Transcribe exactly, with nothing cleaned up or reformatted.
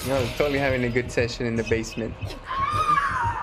No, totally having a good session in the basement.